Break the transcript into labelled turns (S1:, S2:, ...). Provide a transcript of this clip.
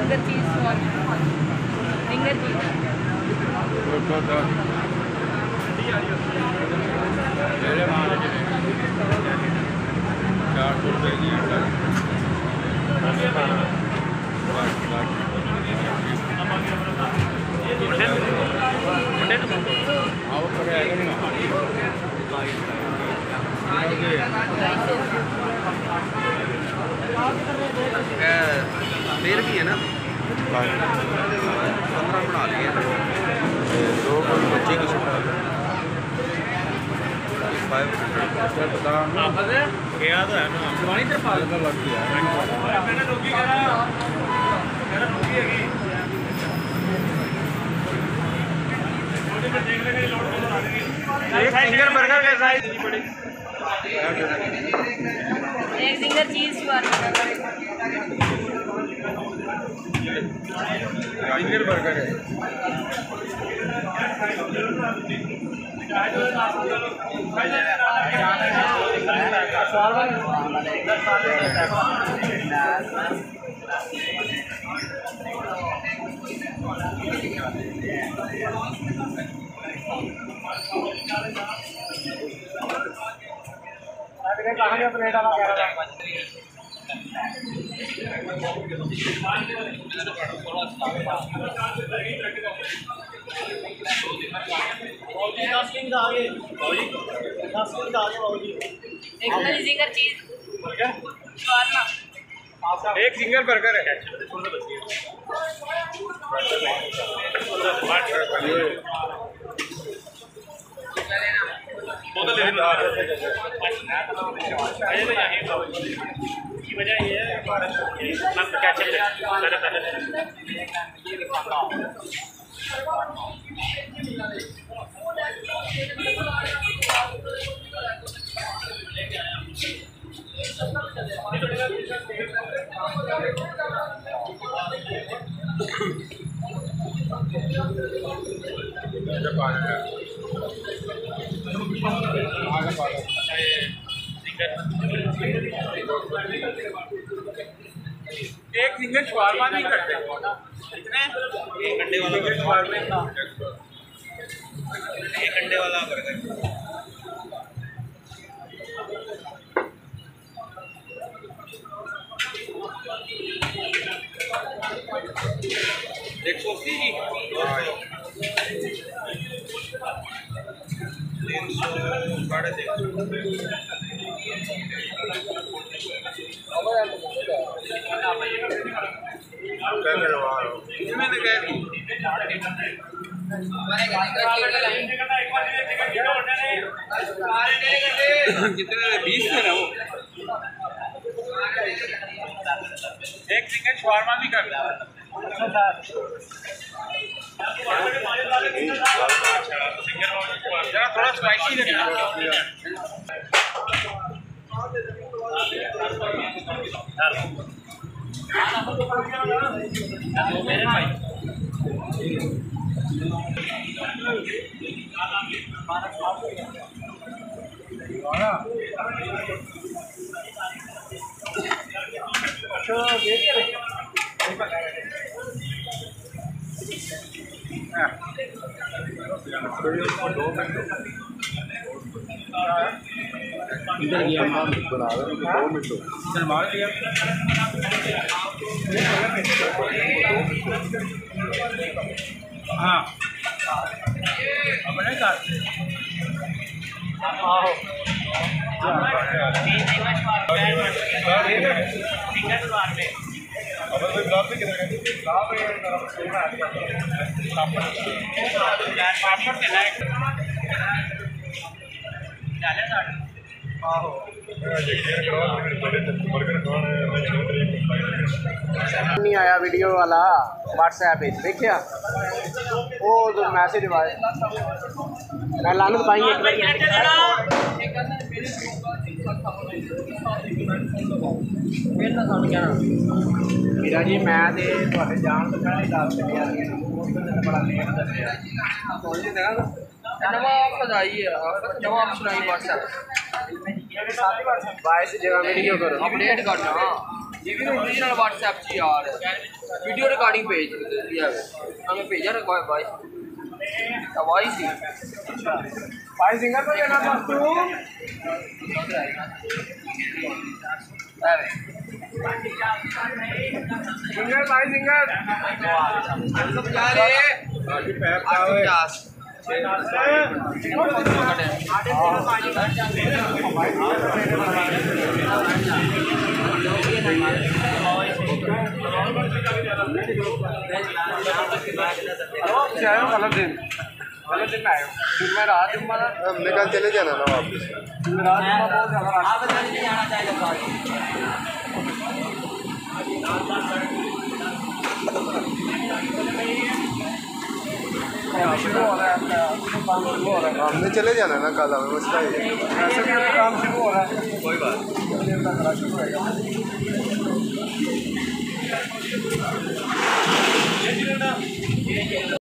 S1: finger चीज finger चीज
S2: देर भी है ना 15 बना लिए 2 बच्चे की गया तो है सिंगर बर्गर के साइज
S1: एक सिंगर चीज
S2: सिंगर बर्गर है कहाँ प्लेट वाला कह रहा था
S1: सिंगर चीज
S2: एक सिंगर बर्गर है
S3: वजह ये है
S2: एक सिंगर शवारमा नहीं करते कितने एक अंडे वाला शवारमा एक अंडे वाला बर्गर 180 की 20 है ना वो एक सिंगल शवारमा भी कर जरा थोड़ा स्पाइसी रखना मेरे भाई इधर गया बना रहे 2 मिनट इधर मार दिया हाँ अपने काट आओ
S4: नहीं आया वीडियो वाला व्हाट्सएप पे देखिया वो जो मैसेज आया मैं लानत पाई एक मेरा जी मैं तो जान तो पहले दस बड़ा लेट दसिया वॉइस जगह वीडियो करो
S1: अपडेट करना ये भी ओरिजिनल व्हाट्सएप जी यार
S3: वीडियो रिकॉर्डिंग पेज दिया है हमें भेजा रखा है भाई आवाज थी
S4: भाई सिंगर को देना बस तू सिंगर भाई सिंगर
S3: क्या रे 850
S4: गलत दिन आए दिन में रात दिन में
S5: हमने कहा चले जाना ना वापस
S4: दिन में रात दिन में बहुत ज़्यादा
S3: आप नहीं जाना चाहिए
S4: शुरू हो रहा है काम शुरू हो रहा है
S5: हमने चले जाना ना कल हमें मसला ही है
S4: ऐसे भी काम शुरू हो रहा है
S5: कोई बात
S4: शुरू होगा